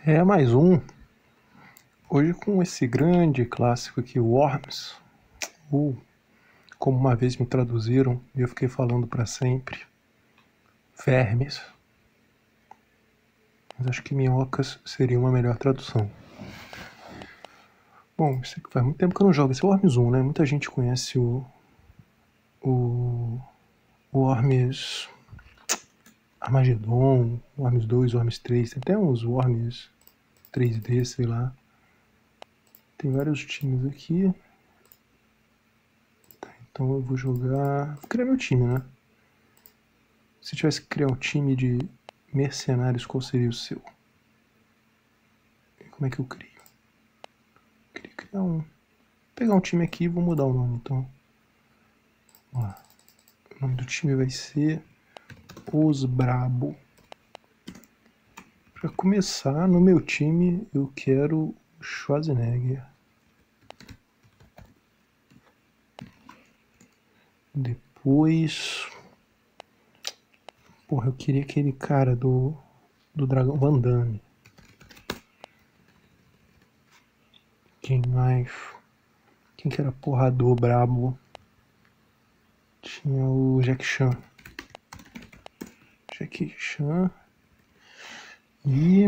É mais um. Hoje com esse grande clássico aqui, Worms. Ou, como uma vez me traduziram e eu fiquei falando para sempre, vermes. Mas acho que minhocas seria uma melhor tradução. Bom, isso aqui faz muito tempo que eu não jogo. Esse é o Worms 1, né? Muita gente conhece o Worms Armageddon, Worms 2, Worms 3. Tem até uns Worms 3D, sei lá. Tem vários times aqui. Tá, então eu vou jogar... Vou criar meu time, né? Se tivesse que criar um time de mercenários, qual seria o seu? E como é que eu crio? Eu queria criar um... Vou pegar um time aqui e vou mudar o nome, então. Vamos lá. O nome do time vai ser Os Brabo. Para começar, no meu time, eu quero Schwarzenegger. Depois... Porra, eu queria aquele cara do Dragão Van Damme. Quem mais? Quem que era porrador brabo? Tinha o Jack Chan. Jack Chan. E...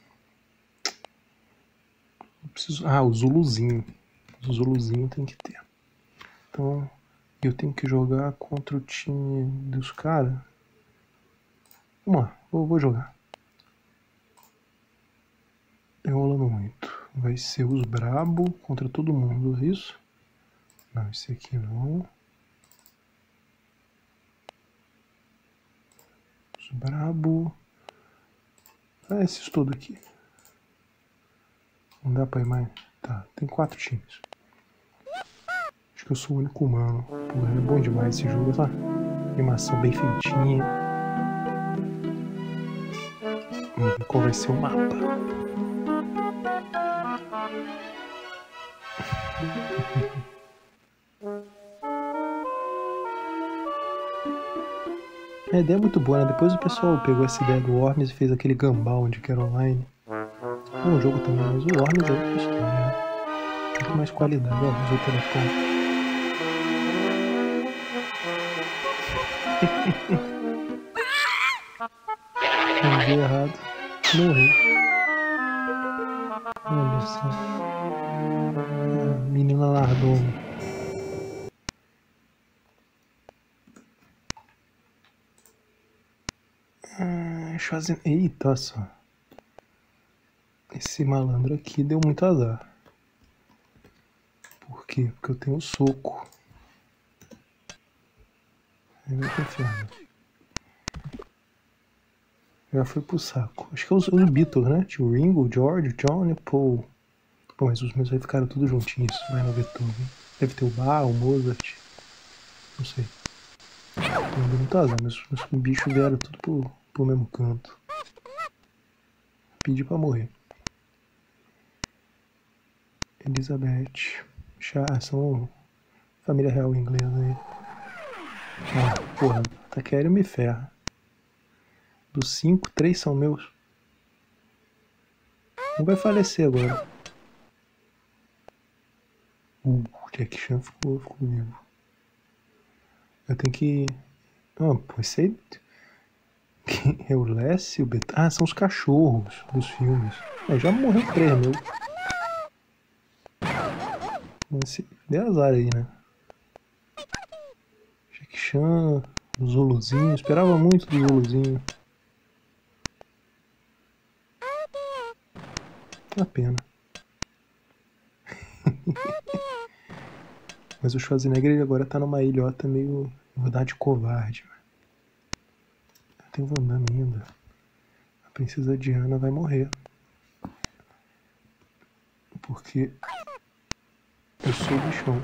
eu preciso... Ah, o Zuluzinho. O Zuluzinho tem que ter. Então, eu tenho que jogar contra o time dos caras. Vamos lá, vou jogar. Enrolando muito. Vai ser os brabo contra todo mundo, é isso? Não, esse aqui não. Os brabo. Ah, esses todos aqui. Não dá pra ir mais? Tá, tem 4 times. Acho que eu sou o único humano. Porra, é bom demais esse jogo, tá? Animação bem feitinha. Vamos ver qual vai ser o mapa. A ideia é muito boa, né? Depois o pessoal pegou essa ideia do Worms e fez aquele Gunbound que era online. É um jogo também, mas o Worms é outra história, né? Muito mais qualidade. Ó, usou o telefone. Enviei errado. Morri. Olha só. A menina largou. Eita só. Esse malandro aqui deu muito azar. Por quê? Porque eu tenho soco. Aí vai pro inferno. Já foi pro saco. Acho que é os Beatles, né? Tinha o Ringo, o George, o John e o Paul. Pô, mas os meus aí ficaram tudo juntinhos. Vai no Beethoven. Deve ter o Bach, o Mozart. Não sei. Tô dando muito azar. Meus bichos vieram tudo pro mesmo canto. Pedi pra morrer. Elizabeth. São família real inglesa aí. Ah, porra. Taquera me ferra. Dos 5, 3 são meus. Um vai falecer agora. Jack Chan ficou vivo. Eu tenho que... Ah, pô, esse aí... É o Lessie, o Bet... Ah, são os cachorros dos filmes. Já morreu 3, meu. Mas deu azar aí, né? Jack Chan, o Zuluzinho. Esperava muito do Zuluzinho. Uma pena. Mas o Schwarzenegger ele agora tá numa ilhota meio... Eu vou dar de covarde. Tem o Van Damme ainda. A princesa Diana vai morrer. Porque eu sou o bichão.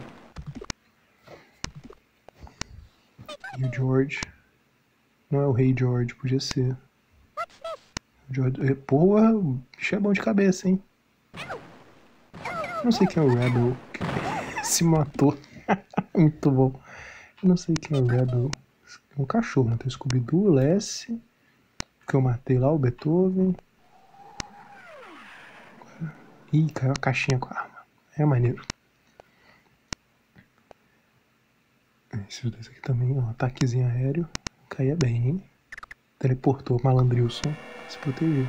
E o George... Não é o Rei George, podia ser. O George... Porra, o bicho é bom de cabeça, hein? Não sei quem é o Rebel. Se matou. Muito bom. Eu não sei quem é o Rebel. É um cachorro, né? Tem o Scooby-Doo, o Lessie, que eu matei lá, o Beethoven. Ih, caiu a caixinha com a arma. É maneiro. Esses dois aqui também, ó. Ataquezinho aéreo. Caía bem, hein? Teleportou, malandrilson. Se proteger.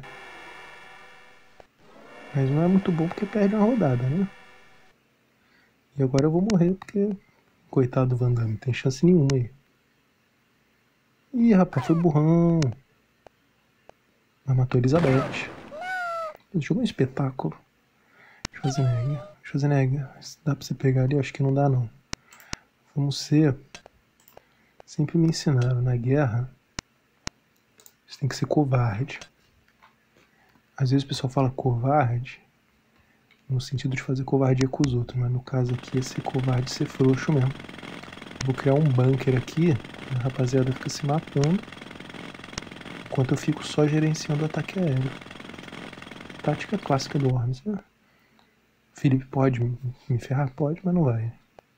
Mas não é muito bom porque perde uma rodada, né? E agora eu vou morrer porque... Coitado do Van Damme, não tem chance nenhuma aí. Ih, rapaz, foi burrão. Mas matou a Elizabeth. Ele jogou um espetáculo. Schwarzenegger. Se dá pra você pegar ali, eu acho que não dá não. Vamos ser... Sempre me ensinaram, na guerra, você tem que ser covarde. Às vezes o pessoal fala covarde no sentido de fazer covardia com os outros, mas no caso aqui é ser covarde, ser frouxo mesmo. Vou criar um bunker aqui, a rapaziada fica se matando, enquanto eu fico só gerenciando o ataque aéreo. Tática clássica do Worms, né? Felipe pode me ferrar? Pode, mas não vai.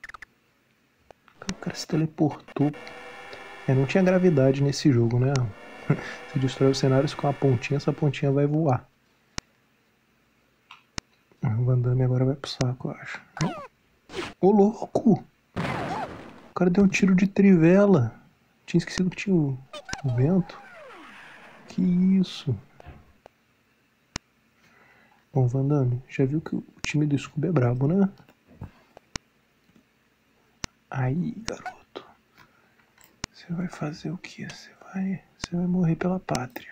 O cara se teleportou. Não tinha gravidade nesse jogo, né? Se destrói os cenários com a pontinha, essa pontinha vai voar. O Van Damme agora vai pro saco, eu acho. Ô, louco! O cara deu um tiro de trivela. Tinha esquecido que tinha o vento. Que isso? Bom, Van Damme, já viu que o time do Scooby é brabo, né? Aí, garoto. Você vai fazer o quê? Você vai morrer pela pátria.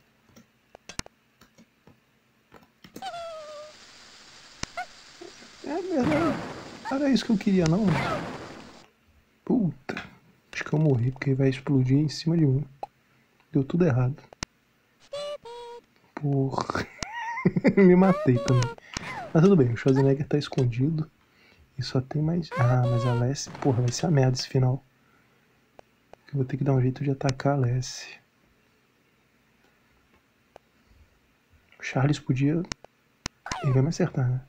É verdade. Não era isso que eu queria, não. Puta. Acho que eu morri porque vai explodir em cima de mim. Deu tudo errado. Porra. Me matei também. Mas tudo bem, o Schwarzenegger tá escondido. E só tem mais... Ah, mas a Lessie... Porra, vai ser a merda esse final. Eu vou ter que dar um jeito de atacar a Lessie. O Charles podia... Ele vai me acertar, né?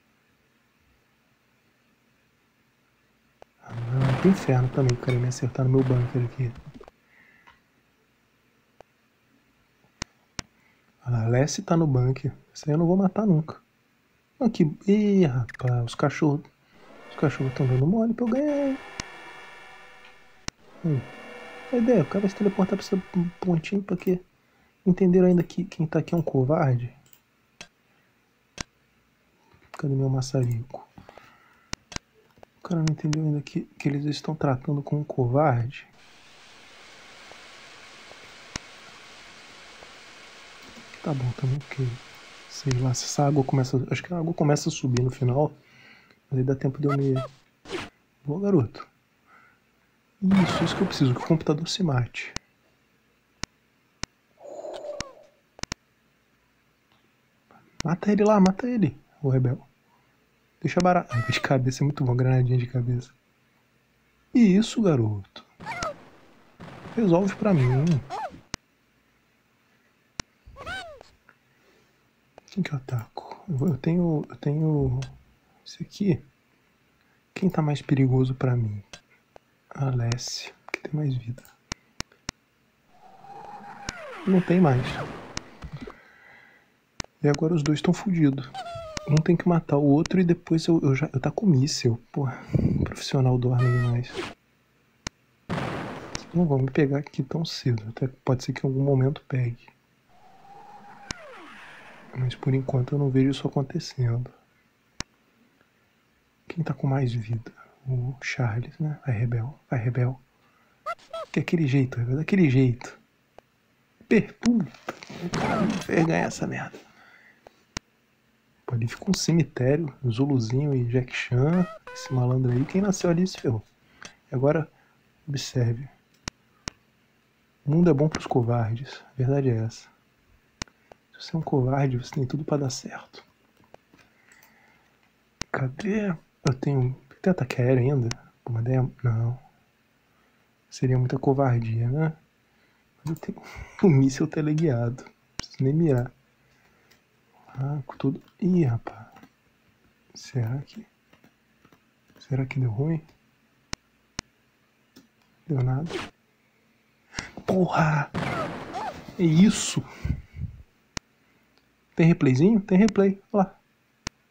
Ah, não, pro inferno também, o cara ia me acertar no meu bunker aqui. A Lessie tá no bunker. Isso aí eu não vou matar nunca. Aqui. Ih, rapaz, os cachorros estão dando mole pra eu ganhar. A ideia, o cara vai se teleportar pra esse pontinho pra quê? Entenderam ainda que quem tá aqui é um covarde? Cadê meu maçarico? O cara não entendeu ainda que eles estão tratando com um covarde? Tá bom também, porque... Sei lá, se essa água começa... Acho que a água começa a subir no final. Mas aí dá tempo de eu me... Boa, garoto. Isso que eu preciso, que o computador se mate. Mata ele lá, mata ele, o rebel. Deixa barato. Ai, de cabeça é muito bom, granadinha de cabeça. Isso, garoto. Resolve pra mim. Quem que eu ataco? Eu tenho... Esse aqui. Quem tá mais perigoso pra mim? A Lessie, que tem mais vida. Não tem mais. E agora os dois estão fodidos. Um tem que matar o outro e depois eu tá com míssel. Porra, profissional dorme demais. Não vão me pegar aqui tão cedo. Até pode ser que em algum momento pegue. Mas por enquanto eu não vejo isso acontecendo. Quem tá com mais vida? O Charles, né? Vai, rebel. Que aquele jeito, rebel, daquele jeito. Puta, o cara me fez ganhar essa merda. Pô, ali fica um cemitério, Zuluzinho e Jack Chan, esse malandro aí. Quem nasceu ali se ferrou. E agora, observe. O mundo é bom pros covardes. A verdade é essa. Se você é um covarde, você tem tudo pra dar certo. Cadê? Eu tenho... Tem ataque aéreo ainda? Pô, mas daí... Não. Seria muita covardia, né? Mas eu tenho o míssil teleguiado. Não preciso nem mirar. Ah, com tudo... Ih, rapaz. Será que deu ruim? Deu nada. Porra! É isso! Tem replayzinho? Tem replay. Olha lá.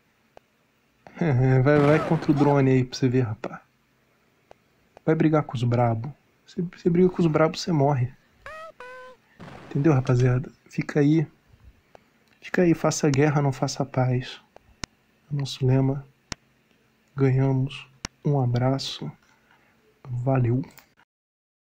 Vai contra o drone aí pra você ver, rapaz. Vai brigar com os brabos. Você briga com os brabos, você morre. Entendeu, rapaziada? Fica aí, faça guerra, não faça paz. É o nosso lema. Ganhamos. Um abraço. Valeu.